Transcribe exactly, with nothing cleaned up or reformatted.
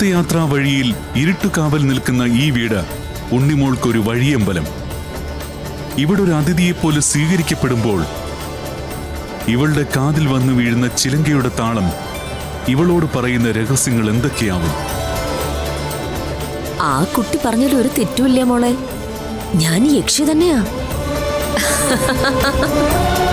തീർത്ഥയാത്രാ വഴിയിൽ ഇരുട്ടുകാവൽ നിൽക്കുന്ന ഈ വീട് ഉണ്ണിമോൾക്കൊരു വഴിയമ്പലം. ഇവിടെ ഒരു അതിഥിയെപ്പോലെ സ്വീകരിക്കപ്പെടുമ്പോൾ ഇവളുടെ കാതിൽ വന്നു വീഴുന്ന ചിലങ്കയുടെ താളം ഇവളോട് പറയുന്ന രഹസ്യങ്ങൾ എന്തൊക്കെയാവും? ആ കുട്ടി പറഞ്ഞതിൽ ഒരു തെറ്റുമില്ല മോളെ. ഞാൻ യക്ഷി തന്നെയാ.